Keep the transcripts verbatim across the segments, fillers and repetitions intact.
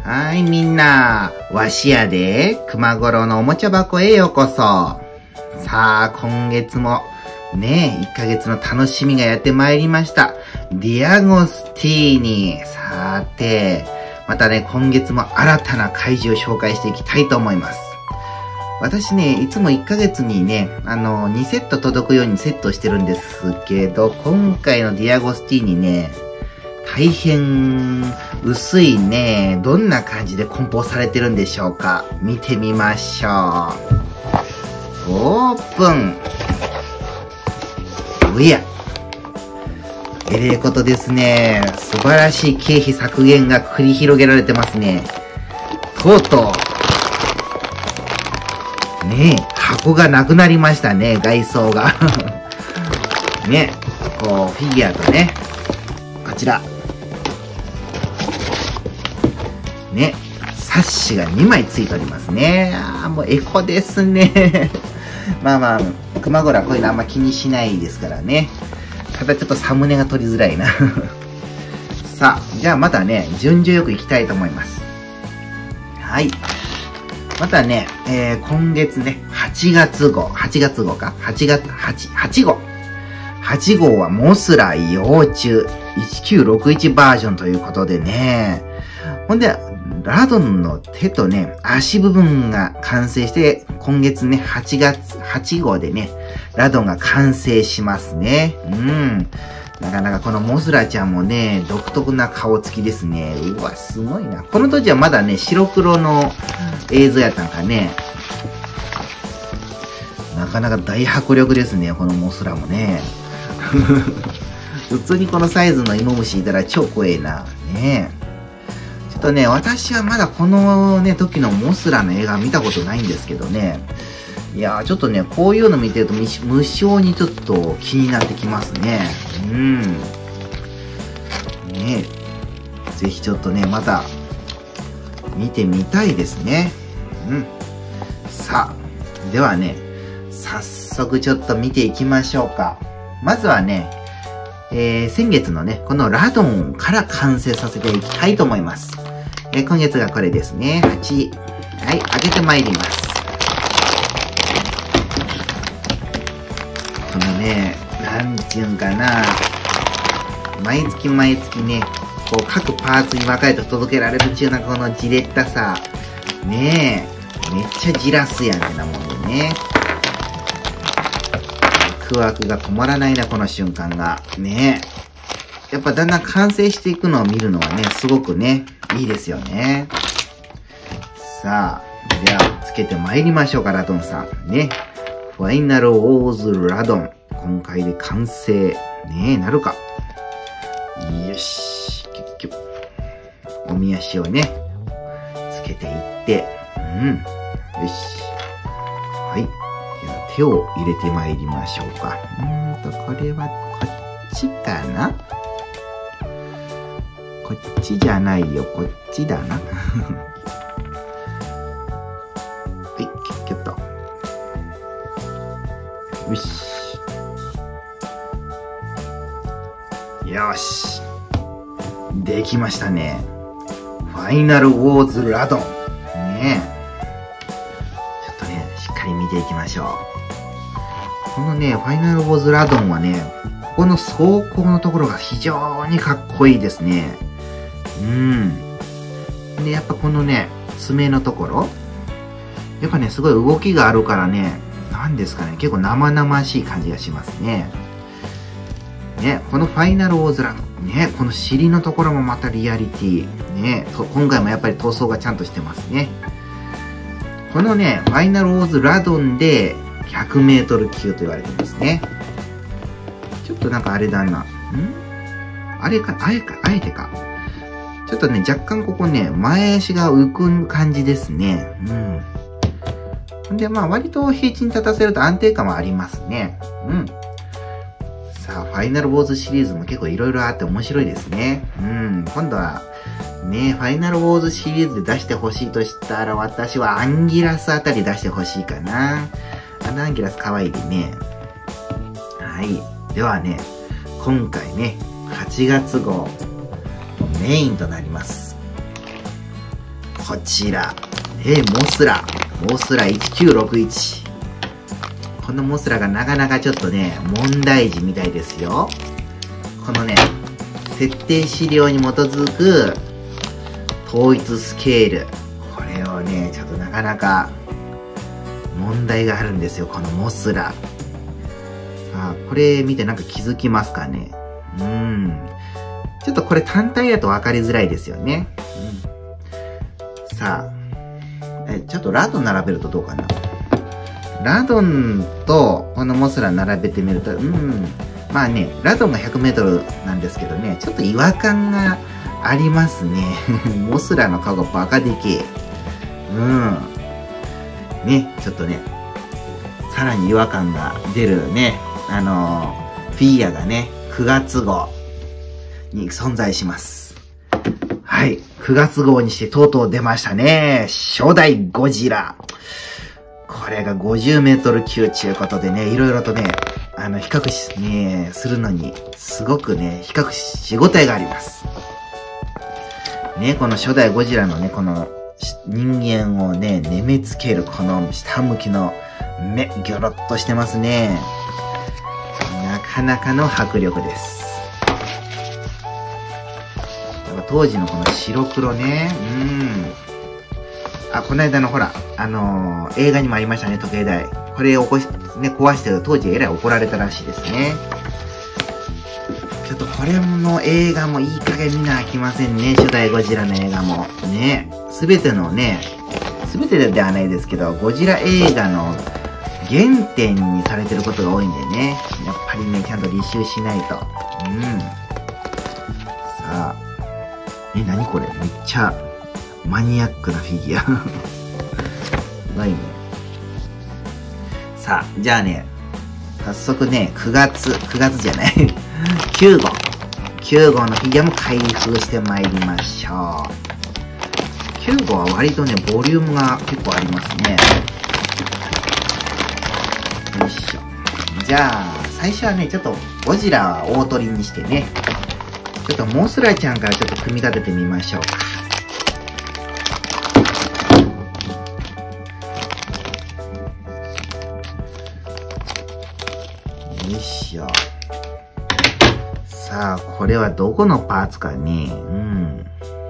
はい、みんな、わしやで、熊五郎のおもちゃ箱へようこそ。さあ、今月も、ねえ、いっかげつの楽しみがやってまいりました。ディアゴスティーニ。さて、またね、今月も新たな怪獣を紹介していきたいと思います。私ね、いつもいっかげつにね、あの、にセット届くようにセットしてるんですけど、今回のディアゴスティーニね、大変薄いね、どんな感じで梱包されてるんでしょうか。見てみましょう。オープン。おや。えれえことですね。素晴らしい経費削減が繰り広げられてますね。とうとう。ねえ、箱がなくなりましたね、外装が。ね、こう、フィギュアとね、こちら。ね、サッシがにまいついておりますね。ああ、もうエコですね。まあまあ、熊五郎はこういうのあんま気にしないですからね。ただちょっとサムネが撮りづらいな。さあ、じゃあまたね、順序よくいきたいと思います。はい。またね、えー、今月ね、はちがつ号、はちがつ号か ?はち 月、8、はち号。はち号はモスラ幼虫いちきゅうろくいちバージョンということでね。ほんで、ラドンの手とね、足部分が完成して、今月ね、はちがつ、はち号でね、ラドンが完成しますね。うん。なかなかこのモスラちゃんもね、独特な顔つきですね。うわ、すごいな。この当時はまだね、白黒の映像やったんかね。なかなか大迫力ですね、このモスラもね。普通にこのサイズの芋虫いたら超怖えな。ねえ。ちょっとね、私はまだこのね、時のモスラの映画見たことないんですけどね。いやー、ちょっとね、こういうの見てると無性にちょっと気になってきますね。うん。ねぜひちょっとね、また見てみたいですね。うん。さあ、ではね、早速ちょっと見ていきましょうか。まずはね、えー、先月のね、このラドンから完成させていきたいと思います。えー、今月がこれですね。はち。はい、開けてまいります。このね、なんていうんかな。毎月毎月ね、こう各パーツに分かれて届けられるっていうのはこのじれったさ。ねえ、めっちゃじらすやんなもんでね。ワクワクが止まらないな、この瞬間が。ねえ。やっぱだんだん完成していくのを見るのはね、すごくね、いいですよね。さあ、では、つけて参りましょうか、ラドンさん。ね。ファイナルオーズラドン。今回で完成。ねえ、なるか。よし。結局。おみ足をね、つけていって。うん。よし。はい。手を入れてまいりましょうか。うーんと、これはこっちかな？こっちじゃないよ、こっちだな。はい、キュッキュッと。よし。よし。できましたね。ファイナルウォーズラドン。ねえ。ちょっとね、しっかり見ていきましょう。このね、ファイナルウォーズラドンはね、ここの走行のところが非常にかっこいいですね。うん。で、やっぱこのね、爪のところ。やっぱね、すごい動きがあるからね、なんですかね、結構生々しい感じがしますね。ね、このファイナルウォーズラドン。ね、この尻のところもまたリアリティ。ね、今回もやっぱり塗装がちゃんとしてますね。このね、ファイナルウォーズラドンで、ひゃくメートル級と言われてますね。ちょっとなんかあれだな。んあれか、あえか、あえてか。ちょっとね、若干ここね、前足が浮く感じですね。うん。で、まあ割と平地に立たせると安定感はありますね。うん。さあ、ファイナルウォーズシリーズも結構いろいろあって面白いですね。うん。今度は、ね、ファイナルウォーズシリーズで出してほしいとしたら、私はアンギラスあたり出してほしいかな。あのアンギラス可愛いでね。はい。ではね、今回ね、はちがつ号、メインとなります。 こちら。えー、モスラ。モスラいちきゅうろくいち。このモスラがなかなかちょっとね、問題児みたいですよ。このね、設定資料に基づく統一スケール。これをね、ちょっとなかなか問題があるんですよ、このモスラ。さあ、これ見てなんか気づきますかね。うん。ちょっとこれ単体だと分かりづらいですよね。うん、さあ、え、ちょっとラドン並べるとどうかな。ラドンとこのモスラ並べてみると、うん。まあね、ラドンがひゃくメートルなんですけどね、ちょっと違和感がありますね。モスラの顔がバカでけえ。うん。ね、ちょっとね、さらに違和感が出るね、あのー、フィギュアがね、くがつ号に存在します。はい。くがつ号にしてとうとう出ましたね。初代ゴジラ。これがごじゅうメートル級ということでね、いろいろとね、あの、比較し、ね、するのに、すごくね、比較し応えがあります。ね、この初代ゴジラのね、この人間をね、眠めつけるこの下向きの目、ギョロッとしてますね。なかなかの迫力です。当時のこの白黒ね、うん。あ、この間のほら、あのー、映画にもありましたね、時計台。これを起こし、ね、壊してる当時えらい怒られたらしいですね。ちょっとこれの映画もいい加減見なあきませんね、初代ゴジラの映画も。ね、すべてのね、すべてではないですけど、ゴジラ映画の原点にされてることが多いんでね、やっぱりね、ちゃんと履修しないと。うん。さあ、え、なにこれめっちゃマニアックなフィギュア。すごいね。さあ、じゃあね、早速ね、くがつ、くがつじゃない、きゅうごう。きゅうごうのフィギュアも開封してまいりましょう。きゅうごうは割とね、ボリュームが結構ありますね。よいしょ。じゃあ、最初はね、ちょっとゴジラは大取りにしてね、ちょっとモスラちゃんからちょっと組み立ててみましょうか。よいしょ。さあ、これはどこのパーツかね。うん。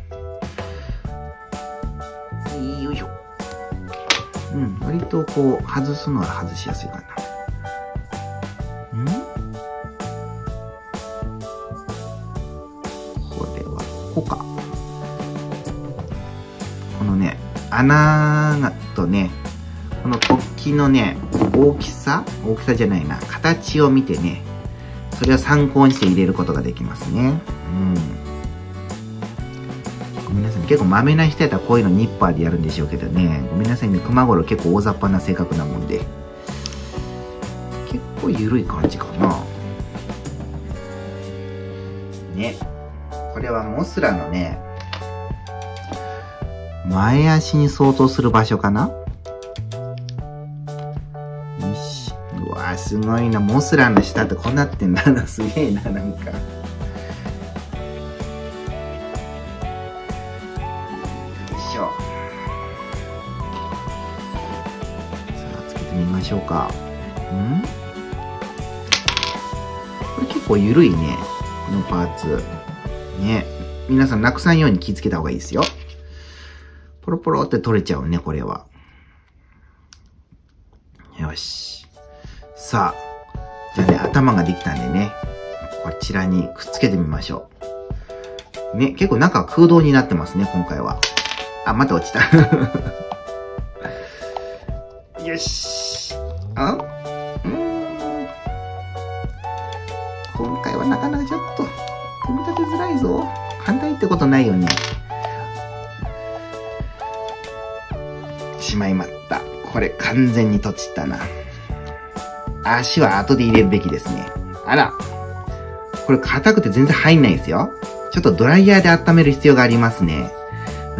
よいしょ。うん、割とこう、外すのは外しやすいかな。ん？これは、ここか。このね、穴がとね、この突起のね、大きさ大きさじゃないな。形を見てね、それを参考にして入れることができますね。うん。ごめんなさい。結構マメな人やったらこういうのニッパーでやるんでしょうけどね。ごめんなさいね。熊五郎結構大雑把な性格なもんで。結構緩い感じかな。ね。これはモスラのね、前足に相当する場所かな。よし。うわぁ、すごいな。モスラの下ってこうなってんだな。すげえな、なんか。よいしょ。さあ、つけてみましょうか。ん？これ結構緩いね。このパーツ。ね。皆さんなくさんように気をつけた方がいいですよ。ポロポロって取れちゃうね、これは。よし。さあ。じゃあね、頭ができたんでね。こちらにくっつけてみましょう。ね、結構中空洞になってますね、今回は。あ、また落ちた。よし。あん今回はなかなかちょっと、組み立てづらいぞ。簡単ってことないよね。しまいまった。これ完全にとちったな。足は後で入れるべきですね。あら。これ硬くて全然入んないですよ。ちょっとドライヤーで温める必要がありますね。うん。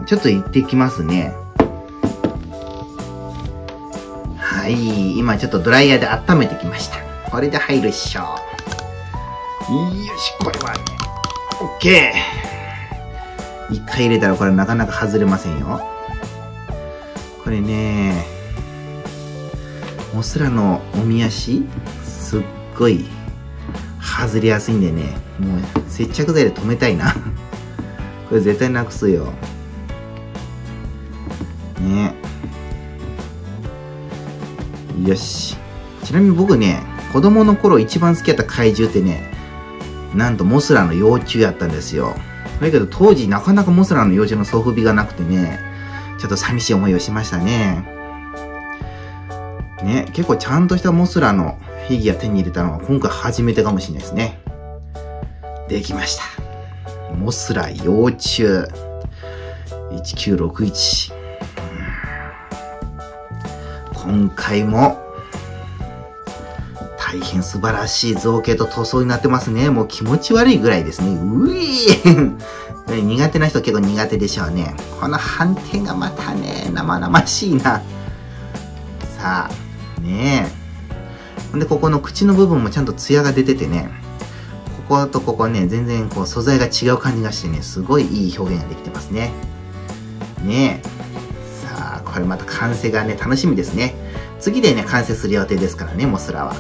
ちょっと行ってきますね。はい。今ちょっとドライヤーで温めてきました。これで入るっしょ。よし、これはね。オッケー。 一回入れたらこれなかなか外れませんよ。これね、モスラのおみ足、すっごい外れやすいんでね、もう接着剤で留めたいな。これ絶対なくすよ。ね。よし。ちなみに僕ね、子供の頃一番好きだった怪獣ってね、なんとモスラの幼虫やったんですよ。だけど当時なかなかモスラの幼虫の送付日がなくてね、ちょっと寂しい思いをしましたね。ね、結構ちゃんとしたモスラのフィギュア手に入れたのは今回初めてかもしれないですね。できました。モスラ幼虫いちきゅうろくいち。今回も大変素晴らしい造形と塗装になってますね。もう気持ち悪いぐらいですね。うぃー苦手な人結構苦手でしょうね。この斑点がまたね、生々しいな。さあ、ねえ。ほんで、ここの口の部分もちゃんとツヤが出ててね、こことここね、全然こう素材が違う感じがしてね、すごいいい表現ができてますね。ねえ。さあ、これまた完成がね、楽しみですね。次でね、完成する予定ですからね、モスラは。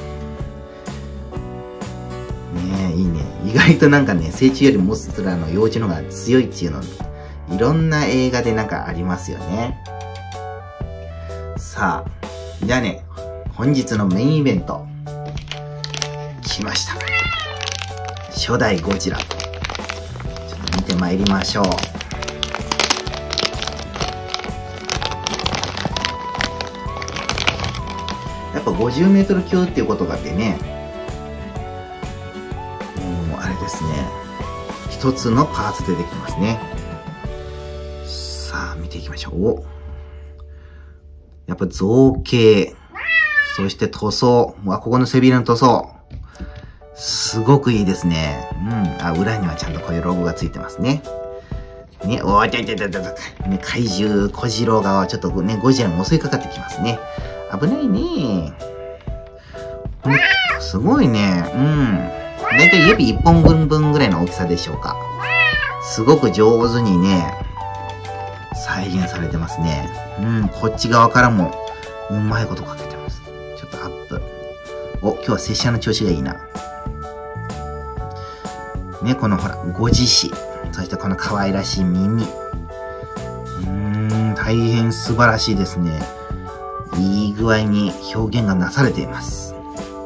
ねえ、いいね。意外となんかね、成虫よりモスラの幼虫の方が強いっていうの、いろんな映画でなんかありますよね。さあ、じゃあね、本日のメインイベント、来ました。初代ゴジラ。ちょっと見てまいりましょう。やっぱごじゅうメートル級っていうことがあってね、もうあれですね、一つのパーツ出てきますね。さあ、見ていきましょう。お、やっぱ造形、そして塗装、わ、ここの背びれの塗装、すごくいいですね。うん。あ、裏にはちゃんとこういうロゴがついてますね。ね、おー、ちょいちょいちょいちょい。ね、怪獣、小次郎がちょっとね、ゴジラに襲いかかってきますね。危ないね。うん、すごいね。うん。だいたい指いっぽんぶん分ぐらいの大きさでしょうか。すごく上手にね、再現されてますね。うん、こっち側からも、うまいことかけてます。ちょっとアップ。お、今日は拙者の調子がいいな。ね、このほら、ごじし。そしてこの可愛らしい耳。うーん、大変素晴らしいですね。いい具合に表現がなされています。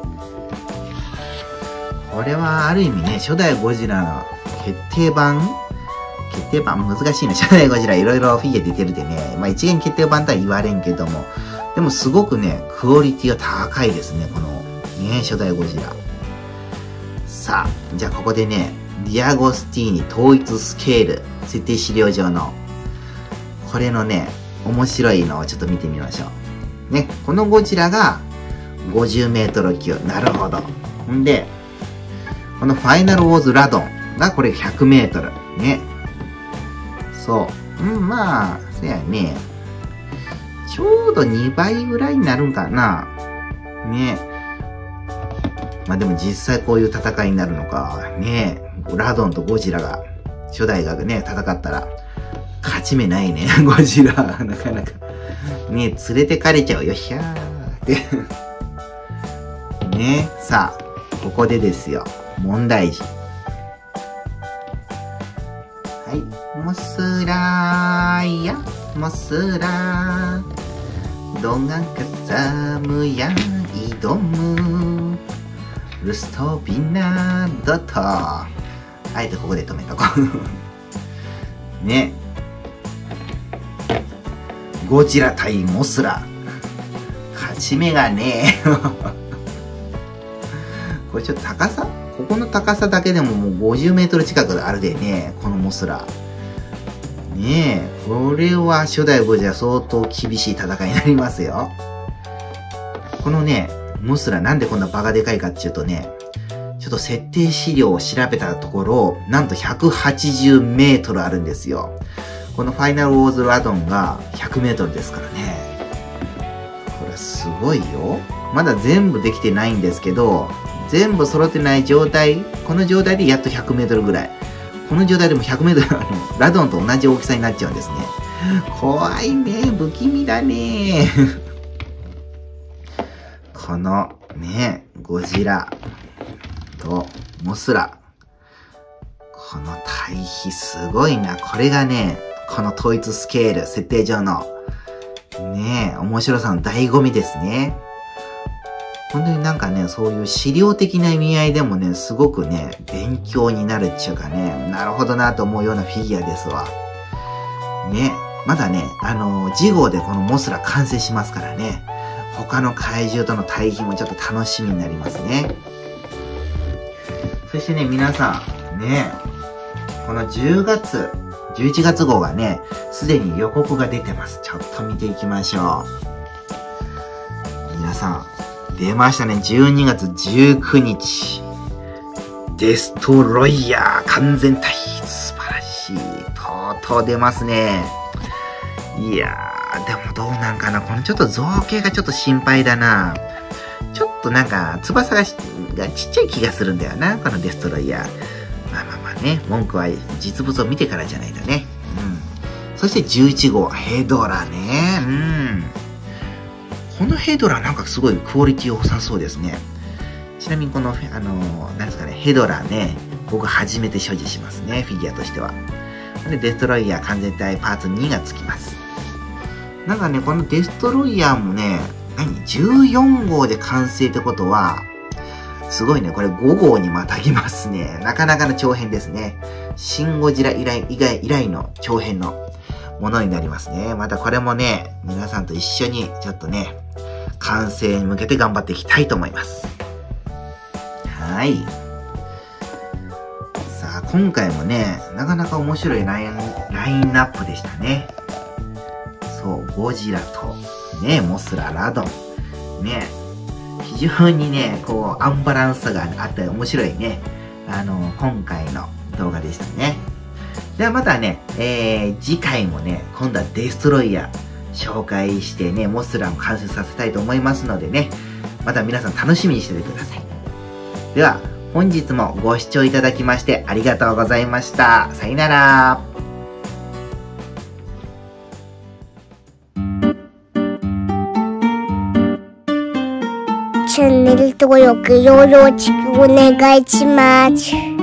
これはある意味ね、初代ゴジラの決定版決定版難しいな。初代ゴジラいろいろフィギュア出てるでね。まあ一元決定版とは言われんけども。でもすごくね、クオリティが高いですね。この、ね、初代ゴジラ。さあ、じゃあここでね、ディアゴスティーニ統一スケール設定資料上の、これのね、面白いのをちょっと見てみましょう。ね、このゴジラがごじゅうメートル級。なるほど。んで、このファイナルウォーズラドンがこれひゃくメートル。ね。そう。うん、まあ、そやね。ちょうどにばいぐらいになるんかな。ね。まあでも実際こういう戦いになるのか。ね。ラドンとゴジラが、初代がね、戦ったら、勝ち目ないね。ゴジラ。なかなか。ね、連れてかれちゃうよ。ひゃーって。ね。さあ、ここでですよ。問題児。はい。モスラーや、モスラー。どがかさむや、挑む。ルストビナードと。あえてここで止めとこう。ね。ゴジラ対モスラ。勝ち目がねえ。これちょっと高さここの高さだけでももうごじゅうメートル近くあるでね、このモスラ。ねえ、これは初代ゴジラ相当厳しい戦いになりますよ。このね、モスラなんでこんなバカでかいかっていうとね、ちょっと設定資料を調べたところ、なんとひゃくはちじゅうメートルあるんですよ。このファイナルウォーズラドンがひゃくメートルですからね。これすごいよ。まだ全部できてないんですけど、全部揃ってない状態、この状態でやっとひゃくメートルぐらい。 この状態でもひゃくメートル、あの、ラドンと同じ大きさになっちゃうんですね。怖いね。不気味だね。この、ね、ゴジラとモスラ。この対比すごいな。これがね、この統一スケール、設定上の、ねえ、面白さの醍醐味ですね。本当になんかね、そういう資料的な意味合いでもね、すごくね、勉強になるっていうかね、なるほどなと思うようなフィギュアですわ。ね、まだね、あのー、次号でこのモスラ完成しますからね、他の怪獣との対比もちょっと楽しみになりますね。そしてね、皆さん、ね、このじゅうがつ、じゅういちがつ号がね、すでに予告が出てます。ちょっと見ていきましょう。皆さん、出ましたね。じゅうにがつじゅうくにち。デストロイヤー完全体。素晴らしい。とうとう出ますね。いやー、でもどうなんかな。このちょっと造形がちょっと心配だな。ちょっとなんか、翼がちっちゃい気がするんだよな。このデストロイヤー。まあまあまあね。文句は実物を見てからじゃないとね。うん。そしてじゅういち号、ヘドラね。うん。このヘドラなんかすごいクオリティ良さそうですね。ちなみにこの、あのー、なんですかね、ヘドラね、僕初めて所持しますね、フィギュアとしては。で、デストロイヤー完全体パーツにがつきます。なんかね、このデストロイヤーもね、何 ?じゅうよん 号で完成ってことは、すごいね、これご号にまたぎますね。なかなかの長編ですね。シン・ゴジラ以来、以外、以来の長編のものになりますね。またこれもね、皆さんと一緒にちょっとね、完成に向けて頑張っていきたいと思います。はい。さあ、今回もね、なかなか面白いライン、ラインナップでしたね。そう、ゴジラと、ね、モスラ、ラドン。ね、非常にね、こう、アンバランスさがあって面白いね、あの、今回の動画でしたね。ではまたね、えー、次回もね、今度はデストロイヤー紹介してね、モスラを完成させたいと思いますのでね、また皆さん楽しみにしててください。では、本日もご視聴いただきましてありがとうございました。さよなら。 チャンネル登録よろしくお願いします。